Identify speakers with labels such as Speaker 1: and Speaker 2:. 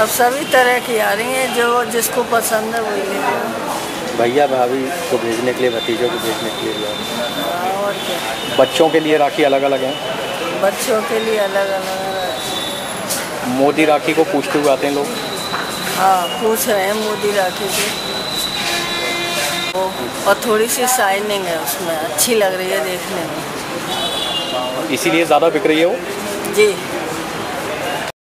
Speaker 1: अब सभी तरह की आ रही हैं, जो जिसको पसंद है वही ले लो।
Speaker 2: भैया भाभी को भेजने के लिए, भतीजों को भेजने के लिए भी है।
Speaker 1: और क्या।
Speaker 2: बच्चों के लिए राखी अलग अलग है।
Speaker 1: बच्चों के लिए अलग अलग है।
Speaker 2: मोदी राखी को पूछते हुए आते हैं लोग।
Speaker 1: हाँ, पूछ रहे हैं मोदी राखी की। और थोड़ी सी शाइनिंग है उसमें, अच्छी लग रही है देखने में,
Speaker 2: इसीलिए ज़्यादा बिक रही है वो।
Speaker 1: जी।